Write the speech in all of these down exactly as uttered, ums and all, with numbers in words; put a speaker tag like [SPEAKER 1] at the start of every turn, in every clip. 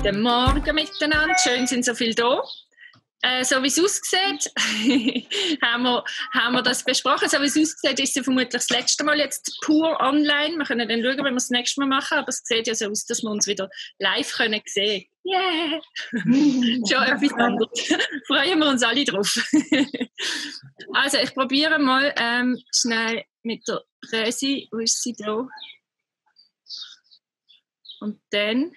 [SPEAKER 1] Guten Morgen miteinander, schön sind so viele da. Äh, so wie es aussieht, haben, wir, haben wir das besprochen. So wie es aussieht, ist sie vermutlich das letzte Mal jetzt pur online. Wir können dann schauen, wenn wir es das nächste Mal machen, aber es sieht ja so aus, dass wir uns wieder live können sehen können. Yeah! Schon etwas anderes. Freuen wir uns alle drauf. Also, ich probiere mal ähm, schnell mit der Resi. Wo ist sie da? Und dann...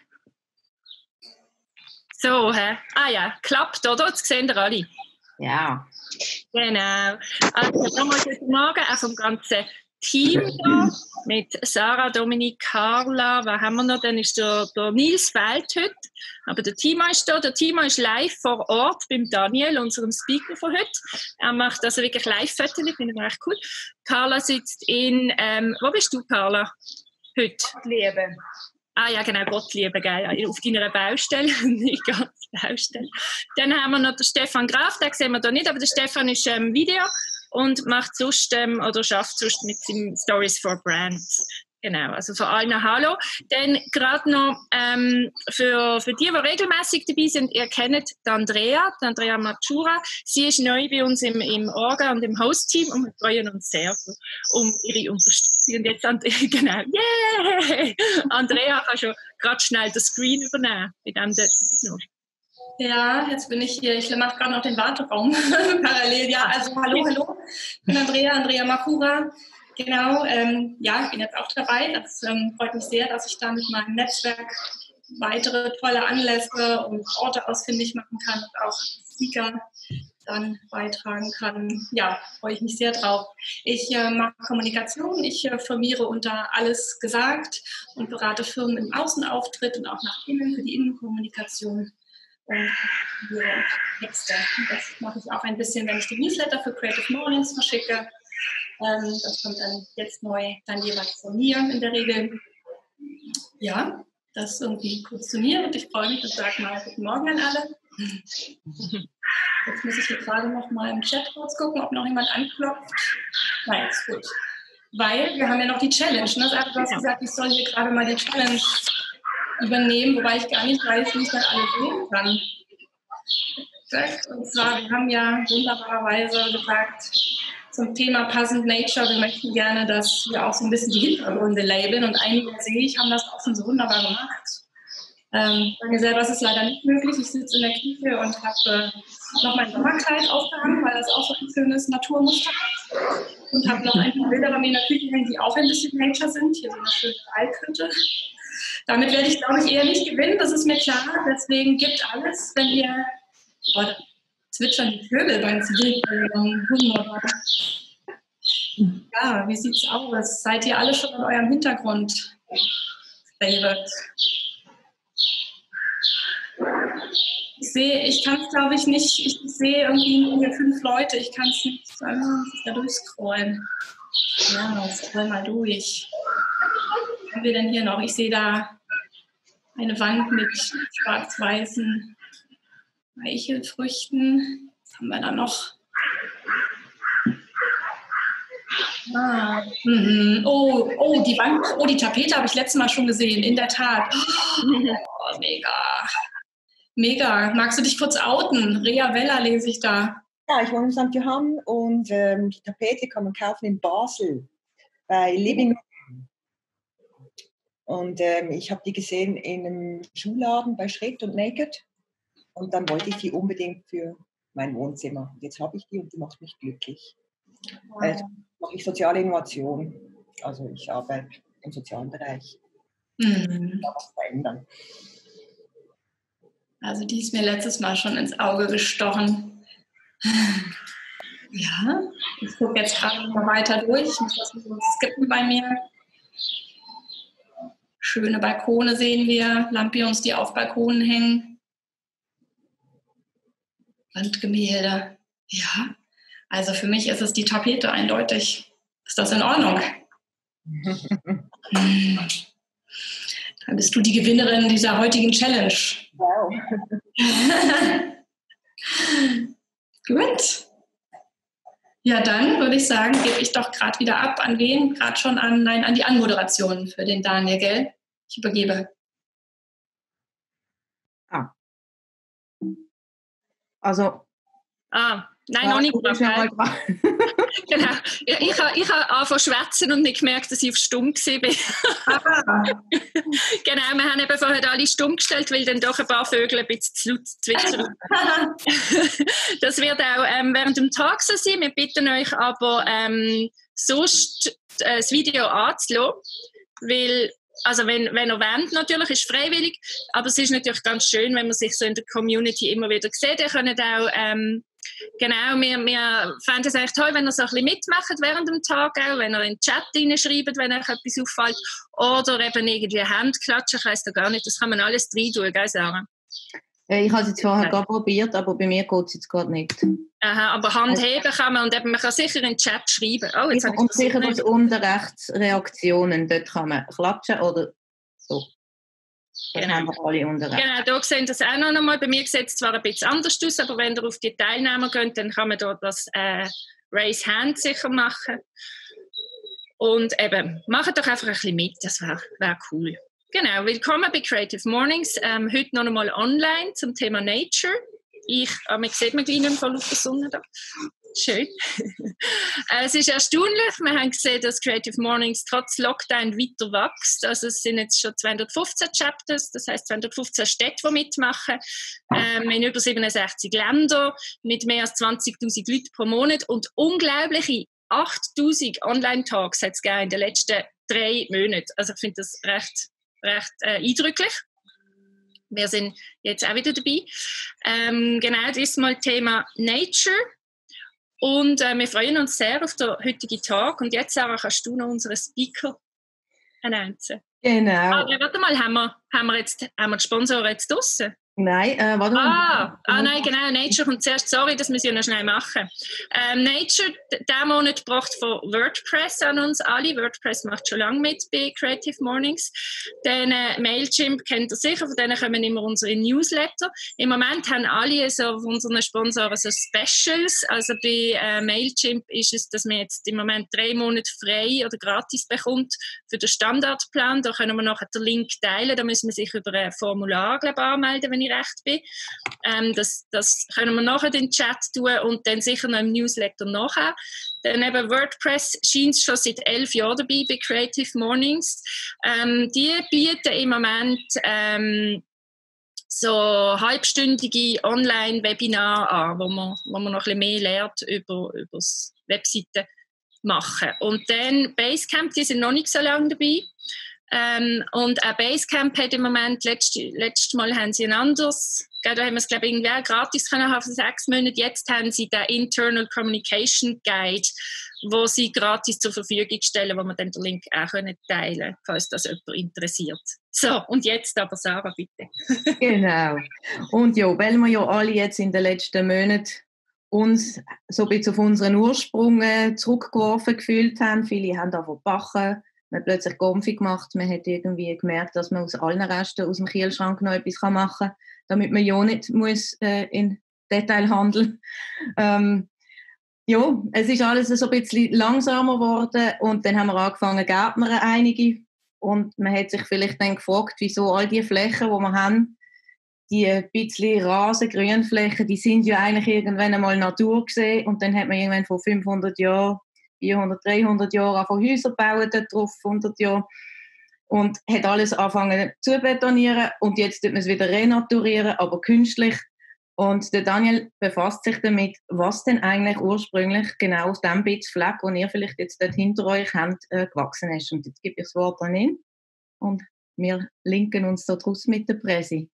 [SPEAKER 1] So, hä? Ah ja, klappt, oder? Das sehen ihr alle.
[SPEAKER 2] Ja.
[SPEAKER 1] Genau. Also nochmal guten Morgen auch vom ganzen Team da, mit Sarah, Dominik, Carla, wer haben wir noch? Dann ist der, der Nils fehlt heute, aber der Timo ist da. Der Timo ist live vor Ort beim Daniel, unserem Speaker von heute. Er macht also wirklich Live-Fotos, finde ich echt cool. Carla sitzt in, ähm, wo bist du, Carla? Heute?
[SPEAKER 2] Leben.
[SPEAKER 1] Ah ja, genau, Gottliebe, gell, auf deiner Baustelle, nicht ganz Baustelle. Dann haben wir noch den Stefan Graf, den sehen wir da nicht, aber der Stefan ist ähm, Video und macht sonst, ähm, oder schafft sonst mit seinem Stories for Brands. Genau, also von allen Hallo. Dann gerade noch ähm, für, für die, die regelmäßig dabei sind, ihr kennt die Andrea, die Andrea Matschura. Sie ist neu bei uns im, im Orga- und im Host-Team und wir freuen uns sehr um ihre Unterstützung. Und jetzt, genau, yeah! Andrea kann schon gerade schnell das Screen übernehmen. Mit dem noch.
[SPEAKER 3] Ja, jetzt bin ich hier. Ich mache gerade noch den Warteraum parallel. Ja, also hallo, hallo. Ich bin Andrea, Andrea Matschura. Genau, ähm, ja, ich bin jetzt auch dabei. Das ähm, freut mich sehr, dass ich da mit meinem Netzwerk weitere tolle Anlässe und Orte ausfindig machen kann und auch Speaker dann beitragen kann. Ja, freue ich mich sehr drauf. Ich äh, mache Kommunikation, ich äh, firmiere unter Alles Gesagt und berate Firmen im Außenauftritt und auch nach innen für die Innenkommunikation. Und Texte. Das mache ich auch ein bisschen, wenn ich die Newsletter für Creative Mornings verschicke. Ähm, das kommt dann jetzt neu dann jeweils von mir in der Regel. Ja, das irgendwie kurz zu mir und ich freue mich und sage mal guten Morgen an alle. Jetzt muss ich hier gerade noch mal im Chat kurz gucken, ob noch jemand anklopft. Nein, ist gut. Weil wir haben ja noch die Challenge. Ne? Also du hast gesagt, ich soll hier gerade mal die Challenge übernehmen, wobei ich gar nicht weiß, wie ich das alle sehen kann. Und zwar, wir haben ja wunderbarerweise gesagt, zum Thema Passend Nature, wir möchten gerne, dass wir auch so ein bisschen die Hintergründe labeln und einige, sehe ich, haben das auch schon so wunderbar gemacht. Ähm, bei mir selber ist es leider nicht möglich. Ich sitze in der Küche und habe äh, noch mein Sommerkleid aufgehangen, weil das auch so ein schönes Naturmuster hat. Und habe noch ein paar Bilder bei mir in der Küche hängen, die auch ein bisschen Nature sind. Hier so eine schöne Alkhütte. Damit werde ich, glaube ich, eher nicht gewinnen, das ist mir klar. Deswegen gibt alles, wenn ihr... Oh, da zwitschern die Vögel beim Zivilprogramm. Wunderbar. Ja, wie sieht's aus? Seid ihr alle schon in eurem Hintergrund? Favorite. Ich sehe, ich kann es glaube ich nicht, ich sehe irgendwie nur hier fünf Leute, ich kann es nicht ah, da durchscrollen. Ja, scroll mal durch. Was haben wir denn hier noch? Ich sehe da eine Wand mit schwarz-weißen Eichelfrüchten. Was haben wir da noch? Ah, mm, oh, oh, die Wand, oh, die Tapete habe ich letztes Mal schon gesehen, in der Tat. Oh, mega. Mega. Magst du dich kurz outen? Rea Vella lese ich da.
[SPEAKER 2] Ja, ich wohne in Sankt Johann und ähm, die Tapete kann man kaufen in Basel bei Living. Und ähm, ich habe die gesehen in einem Schuhladen bei Schritt und Naked. Und dann wollte ich die unbedingt für mein Wohnzimmer. Und jetzt habe ich die und die macht mich glücklich. Wow. Äh, mache ich soziale Innovation. Also ich arbeite im sozialen Bereich.
[SPEAKER 3] Mhm.
[SPEAKER 2] Da was verändern.
[SPEAKER 3] Also die ist mir letztes Mal schon ins Auge gestochen. Ja, ich gucke jetzt gerade noch weiter durch. Ich muss das so skippen bei mir. Schöne Balkone sehen wir. Lampions, die auf Balkonen hängen. Wandgemälde. Ja, also für mich ist es die Tapete eindeutig. Ist das in Ordnung? Hm. Dann bist du die Gewinnerin dieser heutigen Challenge.
[SPEAKER 2] Wow.
[SPEAKER 3] Gut. Ja, dann würde ich sagen, gebe ich doch gerade wieder ab. An wen? Gerade schon an, nein, an die Anmoderation für den Daniel, gell? Ich übergebe.
[SPEAKER 4] Also,
[SPEAKER 1] ah, nein, noch nicht. Genau. Ich, ich habe ich ha angefangen zu schwätzen und nicht gemerkt, dass ich auf stumm war. Genau, wir haben eben vorher alle stumm gestellt, weil dann doch ein paar Vögel ein bisschen zu laut zwitschern. Das wird auch ähm, während dem Tag so sein. Wir bitten euch aber, ähm, sonst äh, das Video anzulassen, weil also wenn, wenn ihr wollt, natürlich, ist freiwillig, aber es ist natürlich ganz schön, wenn man sich so in der Community immer wieder sieht. Ihr könnt auch, ähm, genau, wir, wir fänden es eigentlich toll, wenn ihr so ein bisschen mitmacht während dem Tag auch, wenn ihr in den Chat reinschreibt, wenn euch etwas auffällt, oder eben irgendwie Hand klatschen, ich weiss da gar nicht, das kann man alles rein tun, gell Sarah?
[SPEAKER 4] Ich habe es jetzt vorher gerade probiert, aber bei mir geht es jetzt gerade nicht.
[SPEAKER 1] Aha, aber Hand heben kann man und eben, man kann sicher in den Chat schreiben. Oh, jetzt
[SPEAKER 4] ja, und sicher das unten rechts Reaktionen, dort kann man klatschen oder so. Das
[SPEAKER 1] genau.
[SPEAKER 4] haben wir alle unten rechts.
[SPEAKER 1] Genau, da sehen das auch noch einmal. Bei mir sieht es zwar ein bisschen anders aus, aber wenn ihr auf die Teilnehmer geht, dann kann man da das äh, Raise Hand sicher machen. Und eben, macht doch einfach ein bisschen mit, das wäre wär cool. Genau, willkommen bei Creative Mornings. Ähm, heute noch einmal online zum Thema Nature. Ich, ah, man sieht mich gleich nicht von lauter Sonne da. Schön. äh, es ist erstaunlich, wir haben gesehen, dass Creative Mornings trotz Lockdown weiter wächst. Also es sind jetzt schon zweihundertfünfzehn Chapters, das heisst zweihundertfünfzehn Städte, die mitmachen, ähm, in über siebenundsechzig Ländern, mit mehr als zwanzigtausend Leuten pro Monat und unglaubliche achttausend Online-Talks hat es gegeben in den letzten drei Monaten. Also ich finde das recht, recht äh, eindrücklich. Wir sind jetzt auch wieder dabei. Ähm, genau, das ist mal Thema Nature. Und äh, wir freuen uns sehr auf den heutigen Tag. Und jetzt, Sarah, kannst du noch unseren Speaker announcen.
[SPEAKER 4] Genau.
[SPEAKER 1] Ah, warte mal, haben wir, haben wir, jetzt, haben wir die Sponsoren jetzt draussen?
[SPEAKER 4] Nein, äh, warte mal.
[SPEAKER 1] Ah, ah, nein, genau, Nature kommt zuerst. Sorry, das müssen wir noch schnell machen. Ähm, Nature, diesen Monat gebracht von WordPress an uns alle. WordPress macht schon lange mit bei Creative Mornings. Dann äh, Mailchimp kennt ihr sicher, von denen kommen immer unsere Newsletter. Im Moment haben alle so von unseren Sponsoren so Specials. Also bei äh, Mailchimp ist es, dass man jetzt im Moment drei Monate frei oder gratis bekommt für den Standardplan. Da können wir nachher den Link teilen. Da müssen wir sich über ein Formular, glaube ich, anmelden, wenn ich recht bin. Ähm, das, das können wir nachher in den Chat tun und dann sicher noch im Newsletter nachher. Dann eben WordPress scheint schon seit elf Jahren dabei bei Creative Mornings. Ähm, die bieten im Moment ähm, so halbstündige Online-Webinare an, wo man, wo man noch ein bisschen mehr lernt über, über das Webseiten machen. Und dann Basecamp, die sind noch nicht so lange dabei. Ähm, und auch Basecamp hat im Moment, letztes, letztes Mal haben sie ein anderes, da haben wir es glaube ich irgendwie auch gratis können haben für sechs Monate, jetzt haben sie den Internal Communication Guide, wo sie gratis zur Verfügung stellen, wo man dann den Link auch können teilen, falls das jemand interessiert. So, und jetzt aber Sarah, bitte.
[SPEAKER 4] Genau. Und ja, weil wir ja alle jetzt in den letzten Monaten uns so ein bisschen auf unseren Ursprung äh, zurückgeworfen gefühlt haben, viele haben da verbacken. Man hat plötzlich Konfi gemacht, man hat irgendwie gemerkt, dass man aus allen Resten aus dem Kühlschrank noch etwas machen kann, damit man ja nicht muss, äh, in Detailhandel. Ähm, ja, es ist alles so ein bisschen langsamer geworden und dann haben wir angefangen, Gärtnern einige und man hat sich vielleicht dann gefragt, wieso all die Flächen, die wir haben, die ein bisschen Rasen, Grünflächen, die sind ja eigentlich irgendwann einmal Natur gesehen und dann hat man irgendwann vor fünfhundert Jahren vierhundert, dreihundert Jahre angefangen Häuser bauen dort drauf, hundert Jahre. Und hat alles angefangen zu betonieren und jetzt tut man es wieder renaturieren, aber künstlich. Und der Daniel befasst sich damit, was denn eigentlich ursprünglich genau auf dem Bitz Fleck, den ihr vielleicht jetzt dort hinter euch habt, äh, gewachsen ist. Und jetzt gebe ich das Wort an ihn und wir linken uns da draus mit der Presse.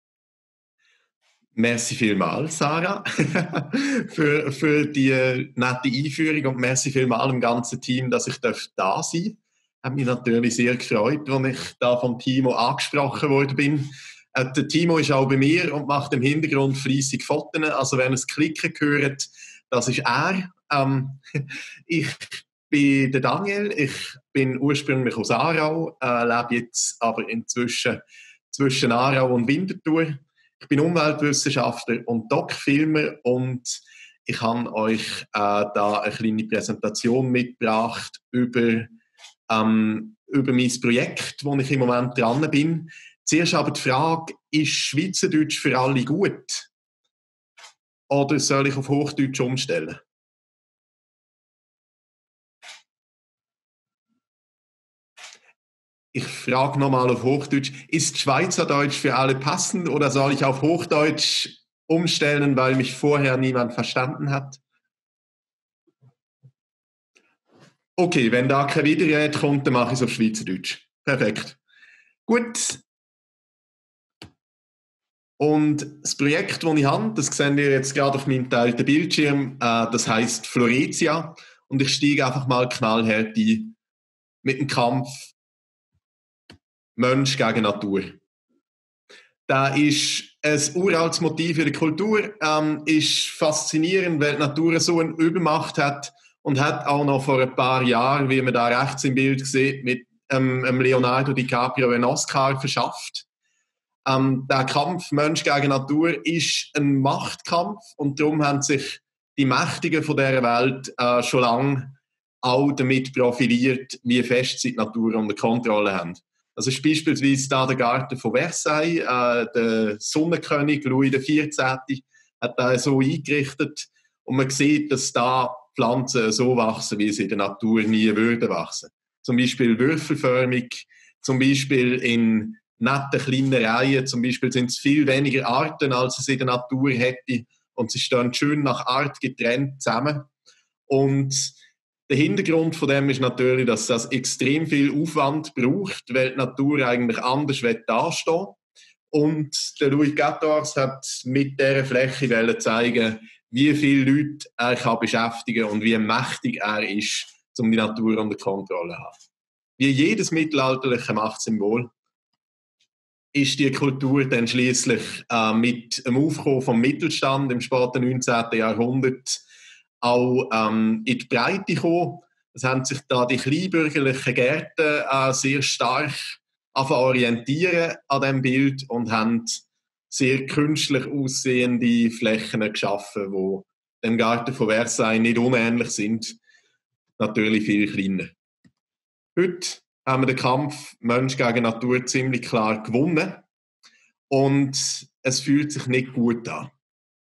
[SPEAKER 5] Merci vielmals, Sarah, für, für die nette Einführung und merci vielmals dem ganzen Team, dass ich da sein darf. Hat mich natürlich sehr gefreut, als ich da vom Timo angesprochen worden bin. Äh, der Timo ist auch bei mir und macht im Hintergrund fleissig Fotos. Also wenn ihr es klicken hört, das ist er. Ähm, ich bin der Daniel, ich bin ursprünglich aus Aarau, äh, lebe jetzt aber inzwischen zwischen Aarau und Winterthur. Ich bin Umweltwissenschaftler und Doc-Filmer und ich habe euch äh, da eine kleine Präsentation mitgebracht über, ähm, über mein Projekt, wo ich im Moment dran bin. Zuerst aber die Frage, ist Schweizerdeutsch für alle gut? oder soll ich auf Hochdeutsch umstellen? Ich frage nochmal auf Hochdeutsch, ist Schweizerdeutsch für alle passend oder soll ich auf Hochdeutsch umstellen, weil mich vorher niemand verstanden hat? Okay, wenn da keine Widerrede kommt, dann mache ich es auf Schweizerdeutsch. Perfekt. Gut. Und das Projekt, das ich habe, das sehen wir jetzt gerade auf meinem geteilten Bildschirm, äh, das heisst Floretia. Und ich steige einfach mal knallhart ein mit dem Kampf Mensch gegen Natur. Das ist ein uraltes Motiv in der Kultur, ähm, ist faszinierend, weil die Natur so eine Übermacht hat und hat auch noch vor ein paar Jahren, wie man da rechts im Bild sieht, mit ähm, Leonardo DiCaprio einen Oscar verschafft. Ähm, der Kampf Mensch gegen Natur ist ein Machtkampf und darum haben sich die Mächtigen von dieser Welt äh, schon lange auch damit profiliert, wie fest sie die Natur unter Kontrolle haben. Also ist beispielsweise da der Garten von Versailles, äh, der Sonnenkönig Louis der vierzehnte hat da so eingerichtet und man sieht, dass da Pflanzen so wachsen, wie sie in der Natur nie würden wachsen. Zum Beispiel würfelförmig, zum Beispiel in netten kleinen Reihen, zum Beispiel sind es viel weniger Arten, als es in der Natur hätte und sie stehen schön nach Art getrennt zusammen. Und der Hintergrund von dem ist natürlich, dass das extrem viel Aufwand braucht, weil die Natur eigentlich anders dastehen will. Und der Louis quatorze hat mit dieser Fläche zeigen, wie viele Leute er kann beschäftigen und wie mächtig er ist, um die Natur unter Kontrolle zu haben. Wie jedes mittelalterliche Machtsymbol ist die Kultur dann schliesslich äh, mit dem Aufkommen vom Mittelstand im späten neunzehnten Jahrhundert auch ähm, in die Breite gekommen. Es haben sich da die kleinbürgerlichen Gärten äh, sehr stark orientieren an diesem Bild und haben sehr künstlich aussehende Flächen geschaffen, die dem Garten von Versailles nicht unähnlich sind, natürlich viel kleiner. Heute haben wir den Kampf Mensch gegen Natur ziemlich klar gewonnen und es fühlt sich nicht gut an.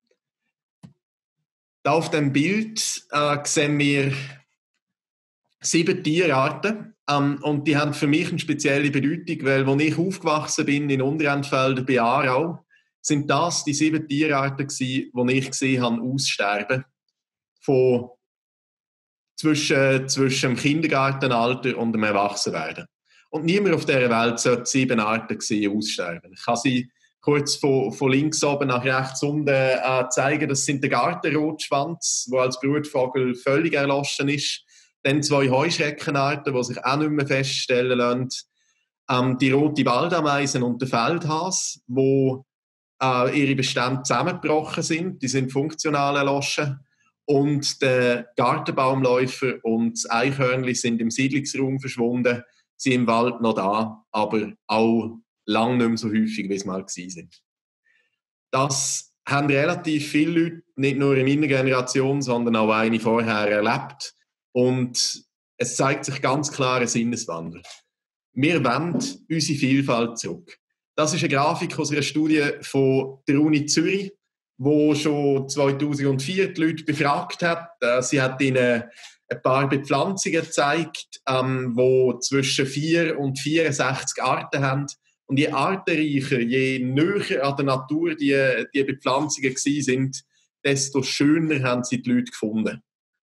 [SPEAKER 5] Da auf dem Bild äh, sehen wir sieben Tierarten ähm, und die haben für mich eine spezielle Bedeutung, weil als ich aufgewachsen bin in Unterentfelder bei Aarau, sind das die sieben Tierarten gewesen, die ich gesehen habe aussterben, von zwischen, zwischen dem Kindergartenalter und dem Erwachsenwerden. Und niemand auf dieser Welt sollte sieben Arten gesehen aussterben. Ich kann sie kurz von, von links oben nach rechts unten äh, zeigen. Das sind der Gartenrotschwanz, der als Brutvogel völlig erloschen ist. Dann zwei Heuschreckenarten, die sich auch nicht mehr feststellen lassen. Ähm, die rote Waldameisen und der Feldhas, die äh, ihre Bestände zusammengebrochen sind. Die sind funktional erloschen. Und der Gartenbaumläufer und das Eichhörnli sind im Siedlungsraum verschwunden. Sie sind im Wald noch da, aber auch lange nicht mehr so häufig, wie es mal gewesen sind. Das haben relativ viele Leute, nicht nur in meiner Generation, sondern auch eine vorher erlebt. Und es zeigt sich ganz klar ein Sinneswandel. Wir wollen unsere Vielfalt zurück. Das ist eine Grafik aus einer Studie von der Uni Zürich, wo schon zweitausendvier die Leute befragt hat. Sie hat ihnen ein paar Bepflanzungen gezeigt, ähm, die zwischen vier und vierundsechzig Arten haben. Und je artenreicher, je näher an der Natur die, die Bepflanzungen gewesen sind, desto schöner haben sie die Leute gefunden.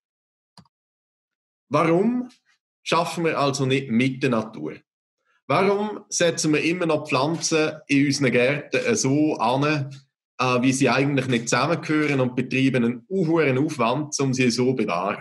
[SPEAKER 5] Warum schaffen wir also nicht mit der Natur? Warum setzen wir immer noch Pflanzen in unseren Gärten so an, äh, wie sie eigentlich nicht zusammengehören und betreiben einen hohen Aufwand, um sie so zu bewahren?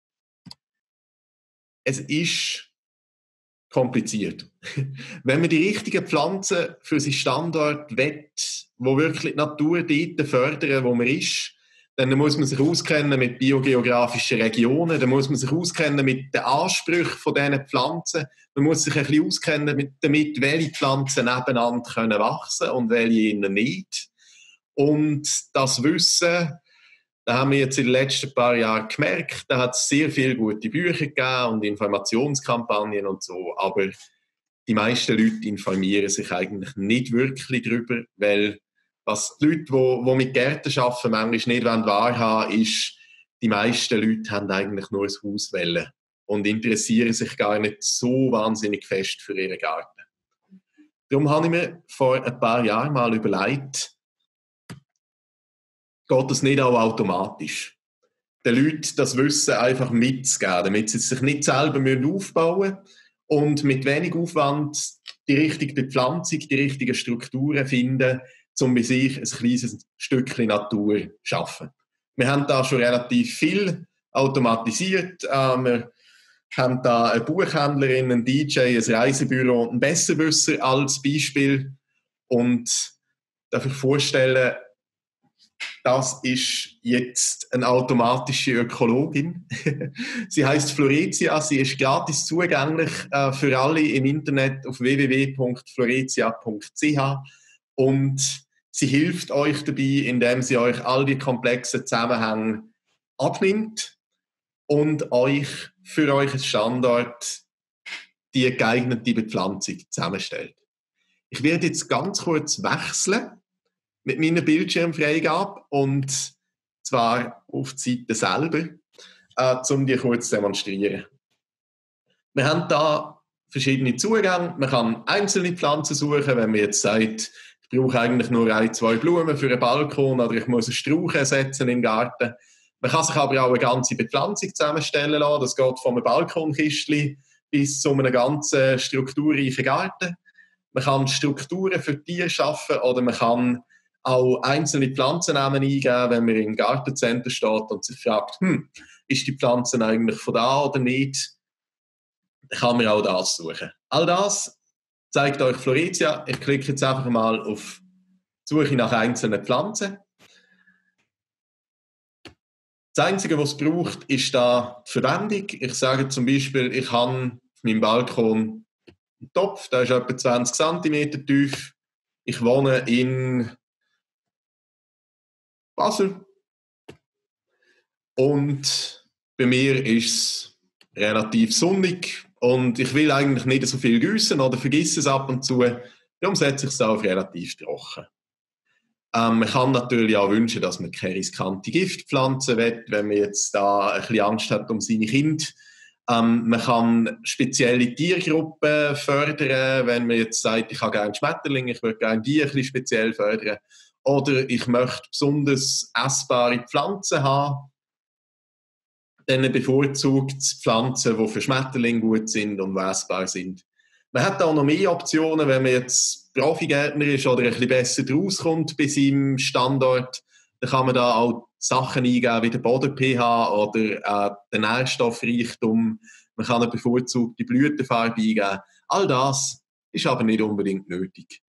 [SPEAKER 5] Es ist kompliziert. Wenn man die richtigen Pflanzen für seinen Standort will, wo wirklich die Natur dort fördern, wo man ist, dann muss man sich auskennen mit biogeografischen Regionen, dann muss man sich auskennen mit den Ansprüchen von diesen Pflanzen, man muss sich ein bisschen auskennen mit, damit, welche Pflanzen nebeneinander können wachsen und welche nicht. Und das Wissen, da haben wir jetzt in den letzten paar Jahren gemerkt, da hat es sehr viele gute Bücher gegeben und Informationskampagnen und so, aber die meisten Leute informieren sich eigentlich nicht wirklich darüber, weil Was die Leute, die, die mit Gärten arbeiten, manchmal nicht wahrhaben wollen, ist, die meisten Leute haben eigentlich nur ein Haus wollen und interessieren sich gar nicht so wahnsinnig fest für ihren Garten. Darum habe ich mir vor ein paar Jahren mal überlegt, geht das nicht auch automatisch? Den Leuten das Wissen einfach mitzugeben, damit sie sich nicht selber aufbauen müssen und mit wenig Aufwand die richtige Bepflanzung, die richtigen Strukturen finden, um bei sich ein kleines Stückchen Natur zu schaffen. Wir haben da schon relativ viel automatisiert. Wir haben da eine Buchhändlerin, einen D J, ein Reisebüro und einen Besserwisser als Beispiel. Und darf ich vorstellen, das ist jetzt eine automatische Ökologin. Sie heißt Floretia, sie ist gratis zugänglich äh, für alle im Internet auf w w w punkt floretia punkt c h und sie hilft euch dabei, indem sie euch all die komplexen Zusammenhänge abnimmt und euch für euren Standort die geeignete Bepflanzung zusammenstellt. Ich werde jetzt ganz kurz wechseln mit meiner Bildschirmfreigabe und zwar auf die Seite selber, äh, um die kurz zu demonstrieren. Wir haben da verschiedene Zugänge. Man kann einzelne Pflanzen suchen, wenn man jetzt sagt, ich brauche eigentlich nur ein, zwei Blumen für einen Balkon oder ich muss einen Strauch ersetzen im Garten. Man kann sich aber auch eine ganze Bepflanzung zusammenstellen lassen. Das geht von einem Balkonkistchen bis zu einem ganzen strukturreichen Garten. Man kann Strukturen für Tiere schaffen oder man kann auch einzelne Pflanzennamen eingeben, wenn man im Gartencenter steht und sich fragt, hm, ist die Pflanze eigentlich von da oder nicht? Dann kann man auch das suchen. All das zeigt euch Floretia. Ich klicke jetzt einfach mal auf die Suche nach einzelnen Pflanzen. Das Einzige, was es braucht, ist da die Verwendung. Ich sage zum Beispiel, ich habe auf meinem Balkon einen Topf, der ist etwa zwanzig Zentimeter tief. Ich wohne in Basel. Und bei mir ist es relativ sonnig und ich will eigentlich nicht so viel gießen oder vergesse es ab und zu. Darum setze ich es auf relativ trocken. Ähm, man kann natürlich auch wünschen, dass man keine riskante Giftpflanzen will, wenn man jetzt da ein bisschen Angst hat um seine Kinder. Ähm, man kann spezielle Tiergruppen fördern, wenn man jetzt sagt, ich habe gerne Schmetterlinge, ich würde gerne die ein bisschen speziell fördern. Oder ich möchte besonders essbare Pflanzen haben. Dann bevorzugt Pflanzen, die für Schmetterlinge gut sind und essbar sind. Man hat auch noch mehr Optionen, wenn man jetzt Profigärtner ist oder ein bisschen besser rauskommt bei seinem Standort. Dann kann man da auch Sachen eingeben wie den Boden-pH oder äh, den Nährstoffreichtum. Man kann eine bevorzugte Blütenfarbe eingeben. All das ist aber nicht unbedingt nötig.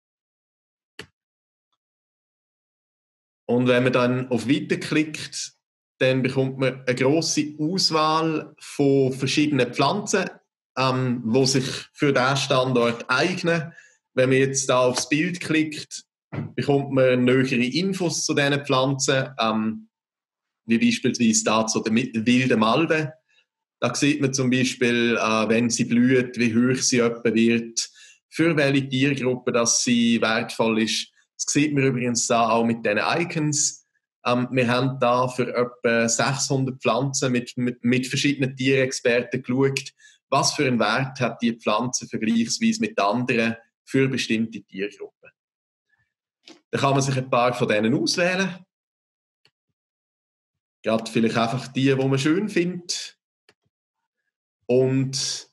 [SPEAKER 5] Und wenn man dann auf Weiter klickt, dann bekommt man eine grosse Auswahl von verschiedenen Pflanzen, ähm, die sich für diesen Standort eignen. Wenn man jetzt da aufs Bild klickt, bekommt man nähere Infos zu diesen Pflanzen, ähm, wie beispielsweise da zu der wilden Malve. Da sieht man zum Beispiel, äh, wenn sie blüht, wie hoch sie etwa wird, für welche Tiergruppe dass sie wertvoll ist. Das sieht man übrigens da auch mit diesen Icons. Ähm, wir haben da für etwa sechshundert Pflanzen mit, mit, mit verschiedenen Tierexperten geschaut, was für einen Wert hat die Pflanze vergleichsweise mit anderen für bestimmte Tiergruppen. Da kann man sich ein paar von denen auswählen. Gerade vielleicht einfach die, die man schön findet. Und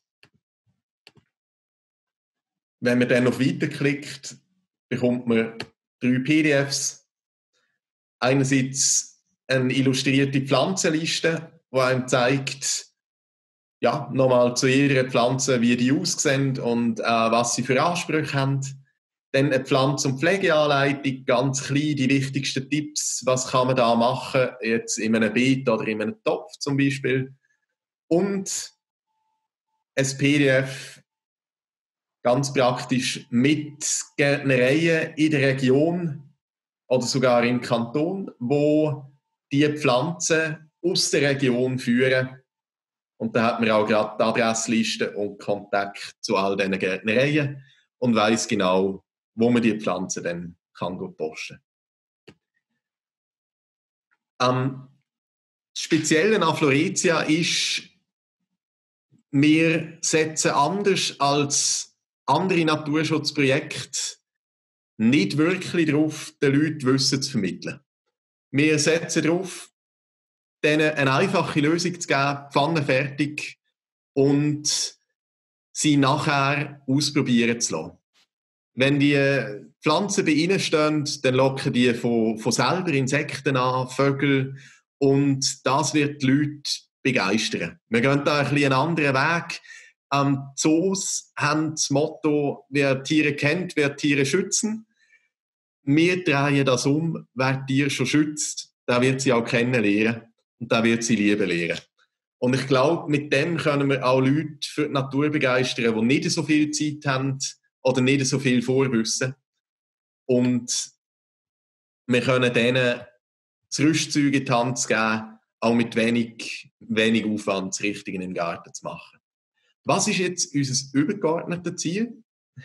[SPEAKER 5] wenn man dann noch weiterklickt, bekommt man drei P D Fs. Einerseits eine illustrierte Pflanzenliste, die einem zeigt, ja, nochmal zu jeder Pflanze, wie die aussehen und äh, was sie für Ansprüche haben. Dann eine Pflanzen- und Pflegeanleitung, ganz klein, die wichtigsten Tipps, was kann man da machen, jetzt in einem Beet oder in einem Topf zum Beispiel. Und ein P D F, ganz praktisch, mit Gärtnereien in der Region oder sogar im Kanton, wo die Pflanzen aus der Region führen. Und da hat man auch gerade die Adressliste und Kontakt zu all diesen Gärtnereien und weiss genau, wo man die Pflanzen dann kann posten kann. Ähm, das Spezielle an Floretia ist, wir setzen anders als andere Naturschutzprojekte nicht wirklich darauf, den Leuten Wissen zu vermitteln. Wir setzen darauf, denen eine einfache Lösung zu geben, Pfanne fertig, und sie nachher ausprobieren zu lassen. Wenn die Pflanzen bei ihnen stehen, dann locken die von, von selber Insekten an, Vögel, und das wird die Leute begeistern. Wir gehen da ein bisschen einen anderen Weg. Ähm, Zoos haben das Motto, wer Tiere kennt, wird Tiere schützen. Wir drehen das um, wer Tiere schon schützt, der wird sie auch kennenlernen und der wird sie lieben lernen. Und ich glaube, mit dem können wir auch Leute für die Natur begeistern, die nicht so viel Zeit haben oder nicht so viel Vorwissen. Und wir können denen das Rüstzeug in die Hand geben, auch mit wenig, wenig Aufwand das Richtige im Garten zu machen. Was ist jetzt unser übergeordnetes Ziel?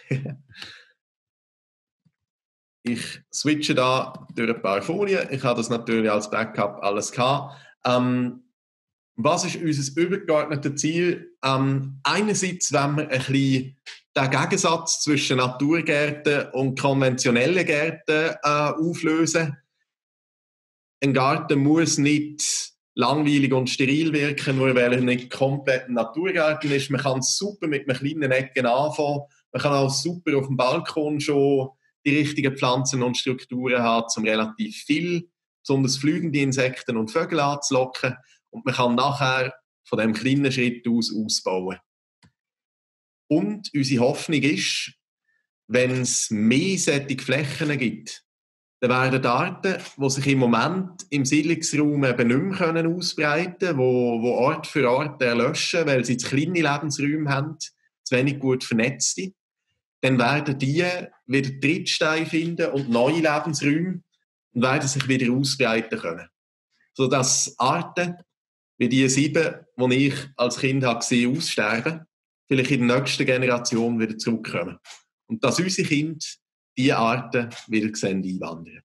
[SPEAKER 5] Ich switche da durch ein paar Folien. Ich habe das natürlich als Backup alles gehabt. Ähm, was ist unser übergeordnetes Ziel? Ähm, einerseits wollen wir ein bisschen den Gegensatz zwischen Naturgärten und konventionellen Gärten äh, auflösen. Ein Garten muss nicht langweilig und steril wirken, nur weil er nicht komplett ein Naturgarten ist. Man kann super mit einem kleinen Ecken anfangen. Man kann auch super auf dem Balkon schon die richtigen Pflanzen und Strukturen haben, um relativ viel, besonders fliegende Insekten und Vögel anzulocken. Und man kann nachher von diesem kleinen Schritt aus ausbauen. Und unsere Hoffnung ist, wenn es mehr solche Flächen gibt, dann werden die Arten, die sich im Moment im Siedlungsraum eben nicht mehr ausbreiten können, wo, wo Ort für Ort erlöschen, weil sie zu kleine Lebensräume haben, zu wenig gut vernetzte, dann werden die wieder Trittsteine finden und neue Lebensräume und werden sich wieder ausbreiten können. Sodass Arten wie die sieben, die ich als Kind habe gesehen, aussterben, vielleicht in der nächsten Generation wieder zurückkommen. Und dass unsere Kinder diese Arten wieder sehen einwandern.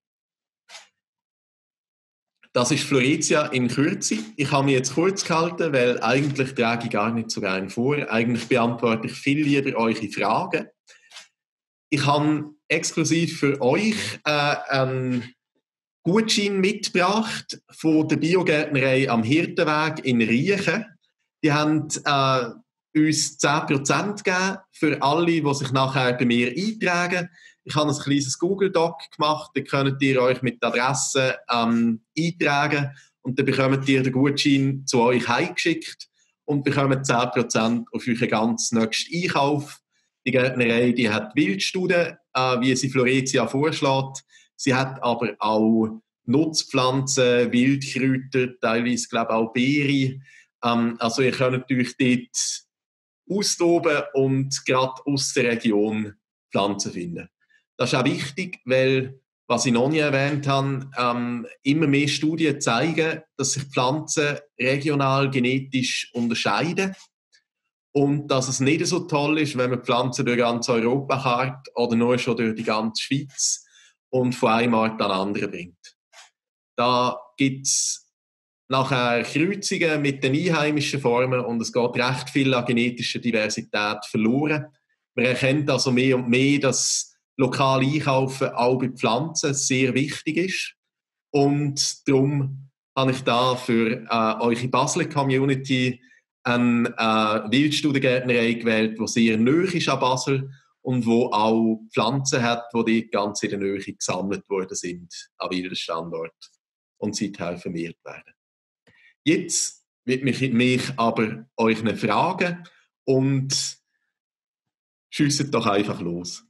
[SPEAKER 5] Das ist Floretia in Kürze. Ich habe mich jetzt kurz gehalten, weil eigentlich trage ich gar nicht so gerne vor. Eigentlich beantworte ich viel lieber eure Fragen. Ich habe exklusiv für euch äh, einen Gutschein mitgebracht von der Biogärtnerei am Hirtenweg in Riechen. Die haben äh, uns zehn Prozent gegeben für alle, die sich nachher bei mir eintragen. Ich habe ein kleines Google-Doc gemacht, da könnt ihr euch mit der Adresse ähm, eintragen und dann bekommt ihr den Gutschein zu euch heimgeschickt und bekommt zehn Prozent auf euren ganz nächsten Einkauf. Die Gärtnerei, die hat Wildstuden, äh, wie sie Floretia vorschlägt. Sie hat aber auch Nutzpflanzen, Wildkräuter, teilweise glaube ich auch Beeren. Ähm, also ihr könnt euch dort austoben und gerade aus der Region Pflanzen finden. Das ist auch wichtig, weil, was ich noch nie erwähnt habe, ähm, immer mehr Studien zeigen, dass sich Pflanzen regional genetisch unterscheiden und dass es nicht so toll ist, wenn man Pflanzen durch ganz Europa karrt oder nur schon durch die ganze Schweiz und von einem Ort an den anderen bringt. Da gibt es nachher Kreuzungen mit den einheimischen Formen und es geht recht viel an genetischer Diversität verloren. Man erkennt also mehr und mehr, dass lokal einkaufen auch bei Pflanzen sehr wichtig ist. Und darum habe ich da für äh, eure Basler Community eine äh, Wildstudengärtnerei gewählt, die sehr nahe ist an Basel und wo auch Pflanzen hat, die dort ganz in der Nähe gesammelt worden sind an wilden Standort und seither vermehrt werden. Jetzt widme ich mich aber euch fragen und schiesset doch einfach los.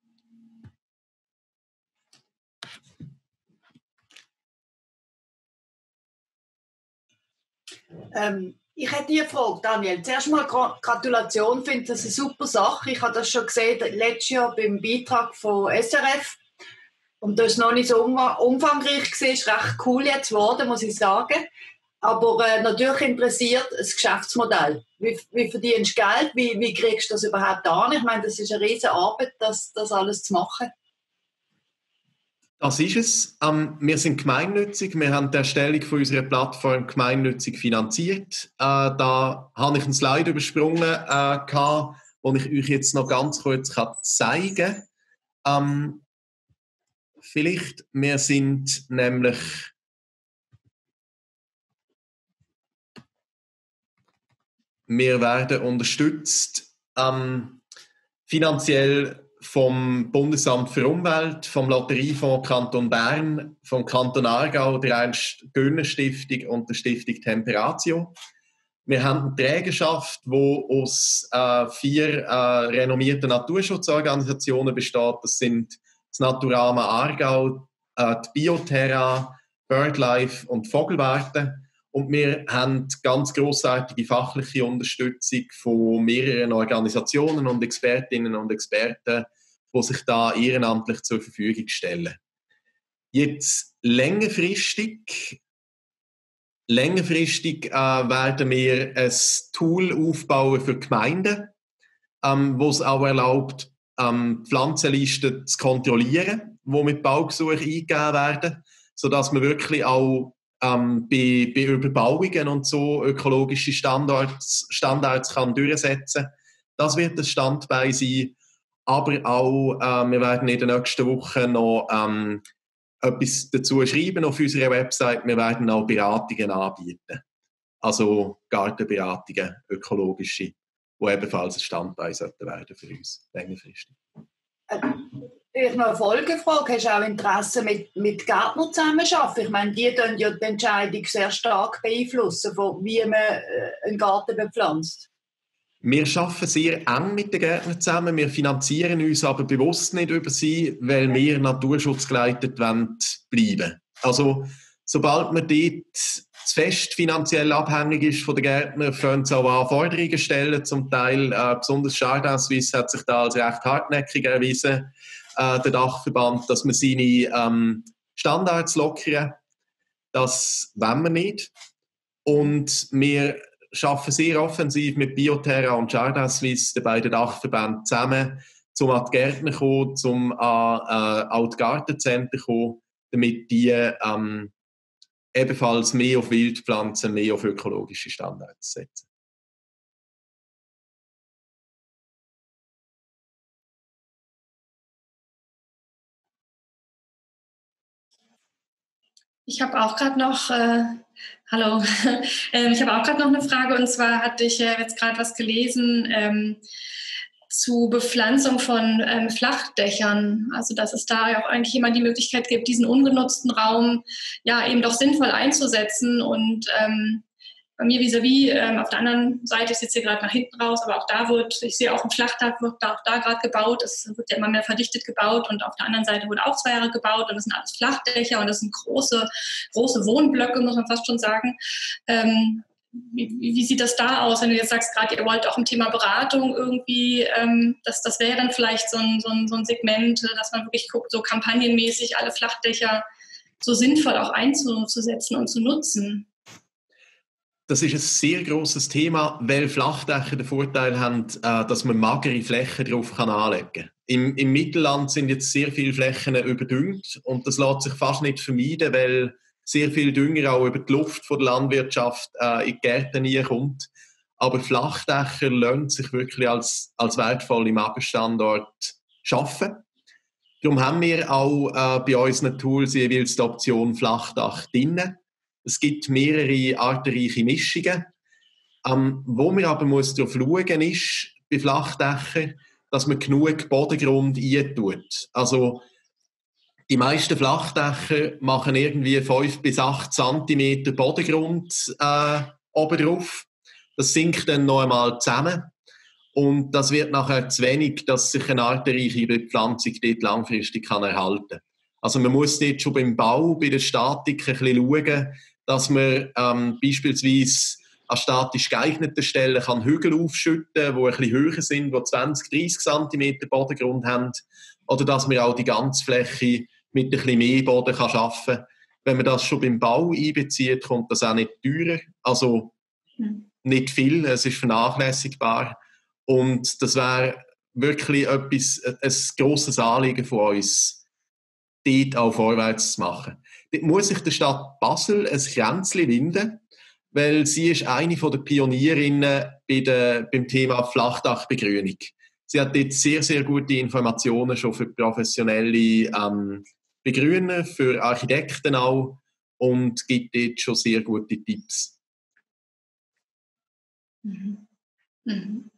[SPEAKER 6] Ähm, ich hätte eine Frage, Daniel. Zuerst mal Gratulation, ich finde das eine super Sache. Ich habe das schon gesehen letztes Jahr beim Beitrag von S R F. Und das ist noch nicht so umfangreich gewesen, ist recht cool jetzt geworden, muss ich sagen. Aber äh, natürlich interessiert das Geschäftsmodell. Wie, wie verdienst du Geld? Wie, wie kriegst du das überhaupt an? Ich meine, das ist eine riesige Arbeit, das, das alles zu machen.
[SPEAKER 5] Das ist es. Ähm, wir sind gemeinnützig. Wir haben die Erstellung von unserer Plattform gemeinnützig finanziert. Äh, da habe ich einen Slide übersprungen, äh, gehabt, den ich euch jetzt noch ganz kurz kann zeigen kann. Ähm, vielleicht, wir sind nämlich wir werden unterstützt ähm, finanziell vom Bundesamt für Umwelt, vom Lotteriefonds Kanton Bern, vom Kanton Aargau, der Ernst-Göhner-Stiftung und der Stiftung Temperatio. Wir haben eine Trägerschaft, die aus äh, vier äh, renommierten Naturschutzorganisationen besteht. Das sind das Naturama Aargau, äh, die Bioterra, BirdLife und Vogelwarte. Und wir haben ganz grossartige fachliche Unterstützung von mehreren Organisationen und Expertinnen und Experten, die sich da ehrenamtlich zur Verfügung stellen. Jetzt längerfristig, längerfristig äh, werden wir ein Tool aufbauen für Gemeinden, ähm, das es auch erlaubt, ähm, Pflanzenlisten zu kontrollieren, die mit Baugesuchen eingegeben werden, sodass man wirklich auch ähm, bei, bei Überbauungen und so ökologische Standards, Standards kann durchsetzen. Das wird das Standbein sein. Aber auch, äh, wir werden in der nächsten Woche noch ähm, etwas dazu schreiben auf unserer Website. Wir werden auch Beratungen anbieten. Also Gartenberatungen, ökologische, die ebenfalls ein Standbein sollten werden für uns, längerfristig.
[SPEAKER 6] Äh, vielleicht noch eine Folgefrage. Hast du auch Interesse mit, mit Gärtnern zusammenzuarbeiten? Ich meine, die dann ja die Entscheidung sehr stark beeinflussen, von wie man äh, einen Garten bepflanzt.
[SPEAKER 5] Wir arbeiten sehr eng mit den Gärtnern zusammen. Wir finanzieren uns aber bewusst nicht über sie, weil wir naturschutzgeleitet bleiben wollen. Also, sobald man dort zu fest finanziell abhängig ist von den Gärtnern, fangen sie auch an, Forderungen stellen. Zum Teil, äh, besonders Jardin Suisse hat sich da als recht hartnäckig erwiesen, äh, der Dachverband, dass man seine ähm, Standards lockern. Das wollen wir nicht. Und wir arbeiten sehr offensiv mit Bioterra und Jardin Suisse, den beiden Dachverbänden, zusammen, um an die Gärtner zu kommen, um an äh, auch die Gartenzentren zu kommen, damit die ähm, ebenfalls mehr auf Wildpflanzen, mehr auf ökologische Standards setzen.
[SPEAKER 3] Ich habe auch gerade noch, äh, hallo, ähm, ich habe auch gerade noch eine Frage, und zwar hatte ich äh, jetzt gerade was gelesen ähm, zu Bepflanzung von ähm, Flachdächern. Also dass es da ja auch eigentlich immer die Möglichkeit gibt, diesen ungenutzten Raum ja eben doch sinnvoll einzusetzen. Und ähm, bei mir vis-à-vis, ähm, auf der anderen Seite, ich sitze hier gerade nach hinten raus, aber auch da wird, ich sehe auch ein Flachdach, wird da auch da gerade gebaut, es wird ja immer mehr verdichtet gebaut, und auf der anderen Seite wurde auch zwei Jahre gebaut, und das sind alles Flachdächer, und das sind große, große Wohnblöcke, muss man fast schon sagen. Ähm, wie, wie sieht das da aus, wenn du jetzt sagst, gerade ihr wollt auch im Thema Beratung irgendwie, ähm, das, das wäre dann vielleicht so ein, so, ein, so ein Segment, dass man wirklich guckt, so kampagnenmäßig alle Flachdächer so sinnvoll auch einzusetzen und zu nutzen?
[SPEAKER 5] Das ist ein sehr grosses Thema, weil Flachdächer den Vorteil haben, dass man magere Flächen drauf anlegen kann. Im, Im Mittelland sind jetzt sehr viele Flächen überdüngt, und das lässt sich fast nicht vermeiden, weil sehr viel Dünger auch über die Luft von der Landwirtschaft äh, in die Gärten kommt. Aber Flachdächer lassen sich wirklich als, als wertvolle Magerstandort schaffen. Darum haben wir auch äh, bei unseren Tools jeweils die Option Flachdach drin. Es gibt mehrere artenreiche Mischungen. Ähm, wo man aber muss darauf schauen ist, bei Flachdächern, dass man genug Bodengrund eintut. Also, die meisten Flachdächer machen irgendwie fünf bis acht Zentimeter Bodengrund äh, oben drauf. Das sinkt dann noch einmal zusammen. Und das wird nachher zu wenig, dass sich eine artenreiche Bepflanzung dort langfristig kann erhalten kann. Also man muss dort schon beim Bau, bei der Statik ein bisschen schauen, dass man ähm, beispielsweise an statisch geeigneten Stellen kann Hügel aufschütten kann, die ein bisschen höher sind, die zwanzig, dreissig Zentimeter Bodengrund haben. Oder dass man auch die ganze Fläche mit ein bisschen mehr Boden kann schaffen kann. Wenn man das schon beim Bau einbezieht, kommt das auch nicht teurer. Also nicht viel, es ist vernachlässigbar. Und das wäre wirklich etwas, ein grosses Anliegen von uns, dort auch vorwärts zu machen. Dort muss sich der Stadt Basel ein Kränzchen winden, weil sie ist eine der Pionierinnen bei der, beim Thema Flachdachbegrünung. Sie hat dort sehr, sehr gute Informationen schon für professionelle ähm, Begrüner, für Architekten auch und gibt dort schon sehr gute Tipps.
[SPEAKER 3] Mhm. Mhm.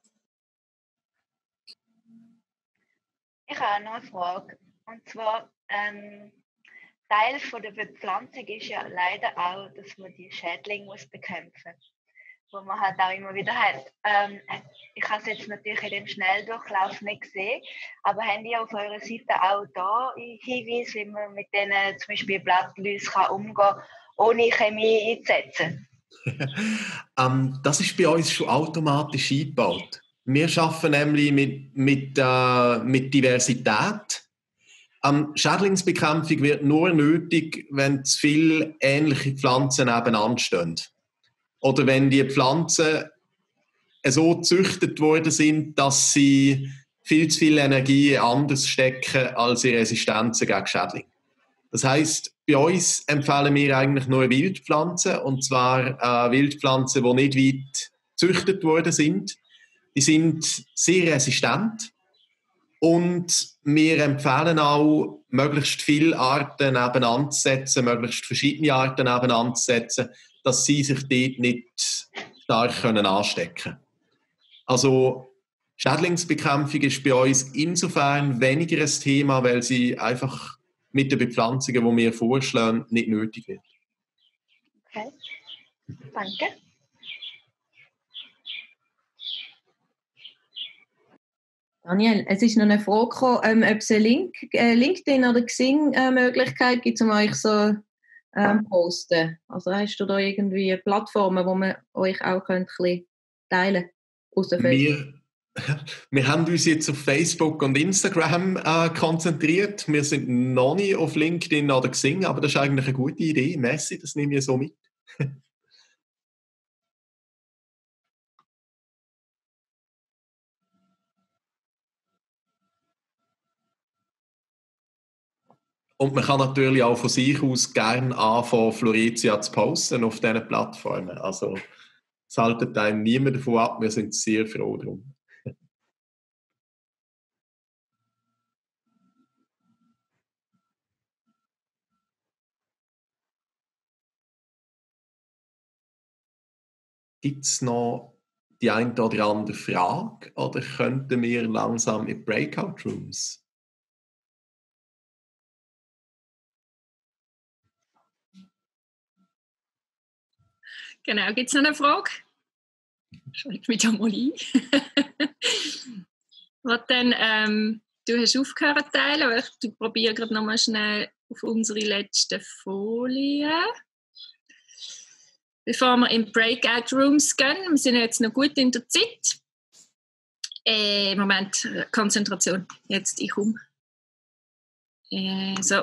[SPEAKER 7] Ich habe noch eine Frage. Und zwar, ähm, Teil von der Bepflanzung ist ja leider auch, dass man die Schädlinge muss bekämpfen muss, wo man halt auch immer wieder hat. Ähm, ich habe es jetzt natürlich in dem Schnelldurchlauf nicht gesehen, aber haben die auf eurer Seite auch da Hinweise, wie man mit denen zum Beispiel Blattläuse kann umgehen kann, ohne Chemie einzusetzen?
[SPEAKER 5] ähm, das ist bei uns schon automatisch eingebaut. Wir arbeiten nämlich mit, mit, äh, mit Diversität. Ähm, Schädlingsbekämpfung wird nur nötig, wenn zu viele ähnliche Pflanzen nebeneinander stehen. Oder wenn die Pflanzen so gezüchtet worden sind, dass sie viel zu viel Energie anders stecken als in Resistenzen gegen Schädlinge. Das heisst, bei uns empfehlen wir eigentlich nur Wildpflanzen, und zwar äh, Wildpflanzen, die nicht weit gezüchtet worden sind. Die sind sehr resistent und wir empfehlen auch, möglichst viele Arten nebeneinander zu setzen, möglichst verschiedene Arten nebeneinander zu setzen, dass sie sich dort nicht stark können anstecken können. Also Schädlingsbekämpfung ist bei uns insofern weniger ein Thema, weil sie einfach mit den Bepflanzungen, die wir vorschlagen, nicht nötig wird.
[SPEAKER 7] Okay, danke.
[SPEAKER 4] Daniel, es ist noch eine Frage gekommen, ähm, ob es eine Link, äh, LinkedIn- oder Xing-Möglichkeit gibt, um euch so ähm, posten. Also hast du da irgendwie Plattformen, wo man euch auch könnt ein bisschen teilen kann?
[SPEAKER 5] Wir, wir haben uns jetzt auf Facebook und Instagram äh, konzentriert. Wir sind noch nicht auf LinkedIn oder Xing, aber das ist eigentlich eine gute Idee. Messi, das nehme ich so mit. Und man kann natürlich auch von sich aus gerne anfangen, Floretia zu posten auf diesen Plattformen. Also es haltet einem niemand davon ab, wir sind sehr froh darum. Gibt es noch die eine oder andere Frage oder könnten wir langsam in Breakout Rooms?
[SPEAKER 1] Genau, gibt es noch eine Frage? Schalte mich da mal ein. Was denn, ähm, du hast aufgehört zu teilen, ich probiere gerade noch mal schnell auf unsere letzte Folie. Bevor wir in Breakout Rooms gehen, wir sind jetzt noch gut in der Zeit. Äh, Moment, Konzentration, jetzt ich um. Äh, so.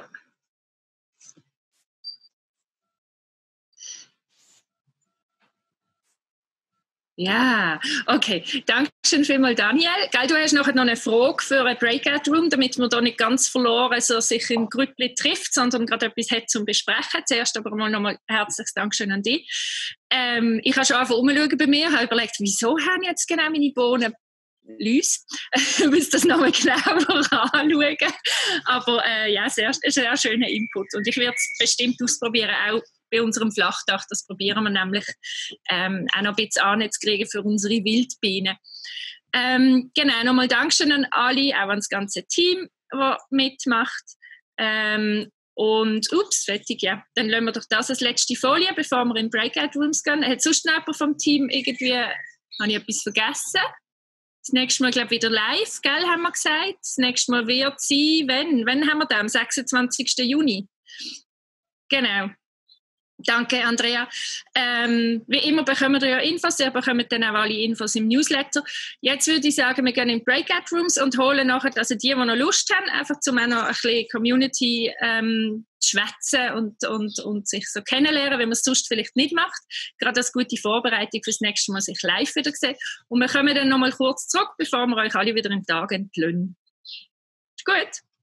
[SPEAKER 1] Ja, okay. Dankeschön vielmals, Daniel. Gell, du hast nachher noch eine Frage für eine Breakout Room, damit man da nicht ganz verloren so sich im Grüppli trifft, sondern gerade etwas hat zum Besprechen. Zuerst aber mal nochmal herzliches Dankeschön an dich. Ähm, ich habe schon einfach umschauen bei mir, habe überlegt, wieso haben jetzt genau meine Bohnen Läuse? Ich muss das nochmal genauer anschauen. Aber äh, ja, sehr, sehr schöner Input. Und ich werde es bestimmt ausprobieren, auch bei unserem Flachdach. Das probieren wir nämlich ähm, auch noch ein bisschen anzukriegen für unsere Wildbienen. Ähm, genau, nochmal Dankeschön an alle, auch an das ganze Team, das mitmacht. Ähm, und ups, fertig, ja. Dann lassen wir doch das als letzte Folie, bevor wir in Breakout Rooms gehen. Hat sonst noch jemand vom Team irgendwie, habe ich etwas vergessen? Das nächste Mal, glaube ich, wieder live, gell, haben wir gesagt. Das nächste Mal wird sein, wenn? Wann haben wir das? Am sechsundzwanzigsten Juni. Genau. Danke, Andrea. Ähm, wie immer bekommen wir ja Infos, ihr bekommt dann auch alle Infos im Newsletter. Jetzt würde ich sagen, wir gehen in Breakout Rooms und holen nachher, also die, die noch Lust haben, einfach zum auch noch ein bisschen Community ähm, schwätzen und, und, und sich so kennenlernen, wenn man es sonst vielleicht nicht macht. Gerade als gute Vorbereitung fürs nächste Mal sich live wieder sehen. Und wir kommen dann noch mal kurz zurück, bevor wir euch alle wieder im Tag entlöhnen. Ist gut?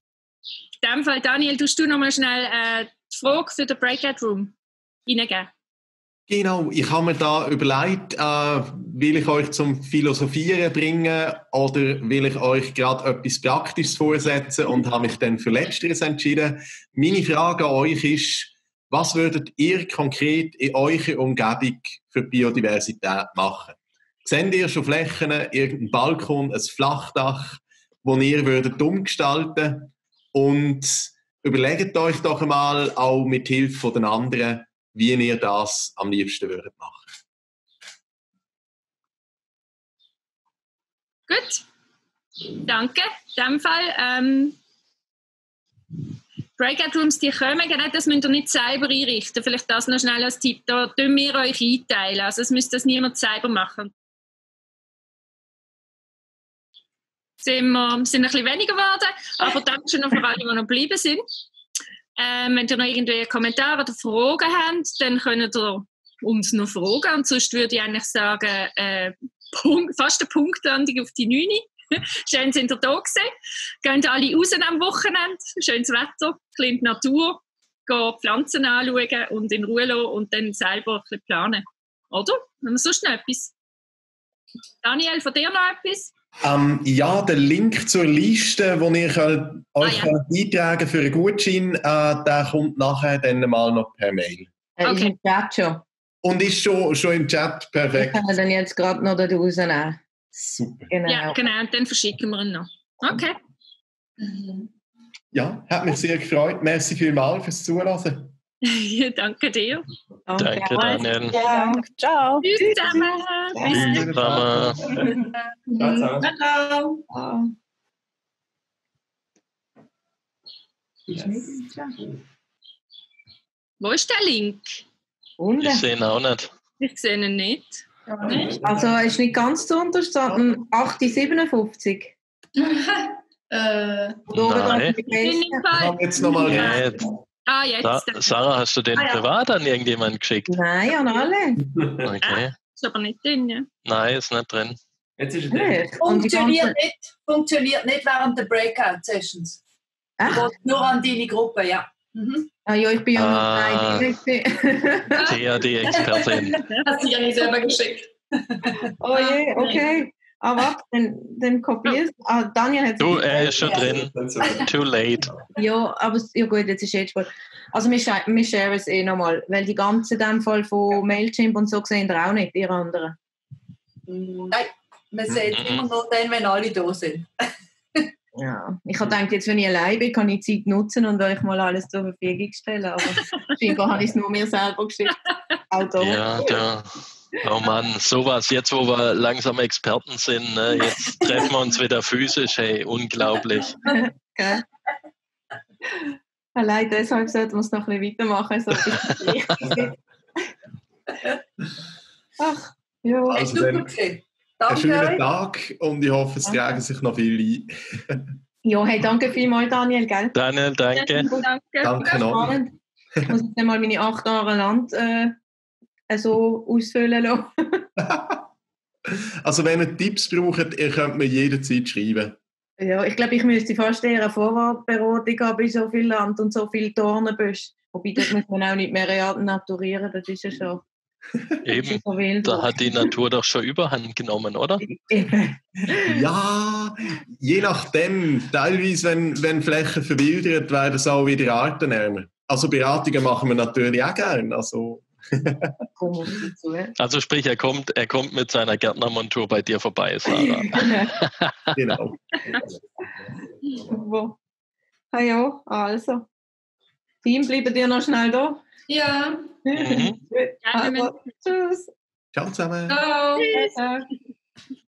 [SPEAKER 1] In dem Fall, Daniel, tust du noch mal schnell äh, die Frage für den Breakout Room reingeben?
[SPEAKER 5] Genau, ich habe mir da überlegt, äh, will ich euch zum Philosophieren bringen oder will ich euch gerade etwas Praktisches vorsetzen und habe mich dann für Letzteres entschieden. Meine Frage an euch ist, was würdet ihr konkret in eurer Umgebung für Biodiversität machen? Seht ihr schon Flächen, irgendeinen Balkon, ein Flachdach, wo ihr würdet umgestalten? Und überlegt euch doch einmal auch mit Hilfe der anderen, wie ihr das am liebsten würdet machen.
[SPEAKER 1] Gut, danke. In dem Fall, ähm, Breakout Rooms, die kommen, genau, das müsst ihr nicht selber einrichten. Vielleicht das noch schnell als Tipp. Da tun wir euch einteilen. Also es müsst das niemand selber machen. Sind wir sind ein bisschen weniger geworden, aber danke schon noch für alle, die noch geblieben sind. Ähm, wenn ihr noch irgendwie Kommentare oder Fragen habt, dann könnt ihr uns noch fragen. Und sonst würde ich eigentlich sagen, äh, Punkt, fast eine Punktlandung auf die neun. Schön sind ihr da gewesen. Gehen alle raus am Wochenende. Schönes Wetter, ein bisschen die Natur. Gehen Pflanzen anschauen und in Ruhe lassen und dann selber ein bisschen planen. Oder? Haben wir sonst noch etwas? Daniel, von dir noch etwas?
[SPEAKER 5] Ähm, ja, der Link zur Liste, wo ihr könnt, euch
[SPEAKER 1] Ah, ja.
[SPEAKER 5] eintragen für einen Gutschein, äh, der kommt nachher dann mal noch per Mail.
[SPEAKER 4] Äh,
[SPEAKER 1] Okay.
[SPEAKER 4] Ist im Chat schon.
[SPEAKER 5] Und ist schon, schon im Chat
[SPEAKER 4] Ich
[SPEAKER 5] perfekt.
[SPEAKER 4] kann ihn dann jetzt gerade noch da rausnehmen.
[SPEAKER 5] Super.
[SPEAKER 4] Genau.
[SPEAKER 1] Ja, genau. Und dann verschicken wir ihn noch. Okay.
[SPEAKER 5] Ja, hat mich sehr gefreut. Merci vielmals fürs Zuhören.
[SPEAKER 1] Danke dir.
[SPEAKER 8] Danke, Daniel.
[SPEAKER 4] Ja.
[SPEAKER 9] Ciao.
[SPEAKER 1] Tschüss zusammen.
[SPEAKER 8] Tschüss zusammen.
[SPEAKER 5] Ciao, ciao.
[SPEAKER 3] Ciao.
[SPEAKER 4] Ah.
[SPEAKER 1] Wo ist der Link?
[SPEAKER 4] Und?
[SPEAKER 8] Ich sehe ihn auch nicht.
[SPEAKER 1] Ich sehe ihn nicht.
[SPEAKER 4] Also er ist nicht ganz zu unterstanden. acht siebenundfünfzig.
[SPEAKER 3] äh,
[SPEAKER 8] Nein.
[SPEAKER 1] Ich bin im
[SPEAKER 5] Ich
[SPEAKER 1] Fall.
[SPEAKER 5] habe jetzt nochmal.
[SPEAKER 8] Jetzt.
[SPEAKER 1] Ah, jetzt.
[SPEAKER 8] Sa Sarah, hast du den
[SPEAKER 3] Ah, ja.
[SPEAKER 8] privat an irgendjemanden geschickt?
[SPEAKER 4] Nein, an alle.
[SPEAKER 8] Okay.
[SPEAKER 1] Ist aber nicht drin, ja.
[SPEAKER 8] Nein, ist nicht drin.
[SPEAKER 5] Jetzt ist es
[SPEAKER 4] Nicht. Und die
[SPEAKER 6] Funktioniert
[SPEAKER 4] ganze...
[SPEAKER 6] nicht, funktioniert nicht während der Breakout-Sessions.
[SPEAKER 4] Echt?
[SPEAKER 6] Geht nur an deine Gruppe, ja. Mhm.
[SPEAKER 4] Ah, ja, ich bin ja
[SPEAKER 8] Ah.
[SPEAKER 4] noch nein.
[SPEAKER 8] Thea, die Expertin.
[SPEAKER 3] hast du ja nicht selber geschickt.
[SPEAKER 4] Oh je, okay. Ah, warte, dann, dann kopierst du. Ah, Daniel hat
[SPEAKER 8] Du, er ist schon drin. Too late.
[SPEAKER 4] Ja, aber es- ja gut, jetzt ist jetzt gut. Also wir, scha- wir sharen es eh nochmal, weil die ganzen in dem Fall von Mailchimp und so sehen ihr auch nicht, ihr anderen.
[SPEAKER 6] Nein, wir sehen es immer nur dann, wenn alle da sind.
[SPEAKER 4] Ja, ich habe gedacht, jetzt wenn ich allein bin, kann ich die Zeit nutzen und euch mal alles zur Verfügung stellen, aber scheinbar habe ich es nur mir selber geschickt. Auch da.
[SPEAKER 8] Ja, da. Oh Mann, sowas. Jetzt, wo wir langsam Experten sind, ne, jetzt treffen wir uns wieder physisch. Hey, unglaublich.
[SPEAKER 4] Gell? Allein deshalb sollten wir es noch ein bisschen weitermachen. So ein Ach, ja.
[SPEAKER 5] Also
[SPEAKER 6] Super
[SPEAKER 5] dann
[SPEAKER 6] gewesen.
[SPEAKER 5] einen
[SPEAKER 6] Danke
[SPEAKER 5] schönen
[SPEAKER 6] euch.
[SPEAKER 5] Tag und ich hoffe, es tragen sich noch viele ein.
[SPEAKER 4] Ja, hey, danke vielmals, Daniel, gell?
[SPEAKER 8] Daniel, danke.
[SPEAKER 1] Danke.
[SPEAKER 5] Danke noch.
[SPEAKER 4] Spannend. Ich muss jetzt mal meine acht Jahre Land äh, so ausfüllen lassen.
[SPEAKER 5] Also wenn ihr Tipps braucht, ihr könnt mir jederzeit schreiben.
[SPEAKER 4] Ja, ich glaube, ich müsste fast eher eine Vorratberatung haben bei so viel Land und so viel Dornenbüsch. Wobei, das muss man auch nicht mehr renaturieren, das ist ja schon, das
[SPEAKER 8] Eben,
[SPEAKER 4] ist so wild.
[SPEAKER 8] da hat die Natur doch schon Überhand genommen, oder?
[SPEAKER 4] Eben.
[SPEAKER 5] Ja, je nachdem. Teilweise, wenn, wenn Flächen verwildert, werden es auch wieder artenärmer. Also Beratungen machen wir natürlich auch gerne. Also,
[SPEAKER 4] Komm auf dich zu.
[SPEAKER 8] Also sprich, er kommt, er kommt mit seiner Gärtnermontur bei dir vorbei, Sarah.
[SPEAKER 5] genau.
[SPEAKER 4] Wo? Ah ja, also. Team, bleiben dir noch schnell da?
[SPEAKER 3] Ja.
[SPEAKER 8] Mhm.
[SPEAKER 4] Also, tschüss.
[SPEAKER 5] Ciao zusammen.
[SPEAKER 3] Ciao.
[SPEAKER 4] Ciao.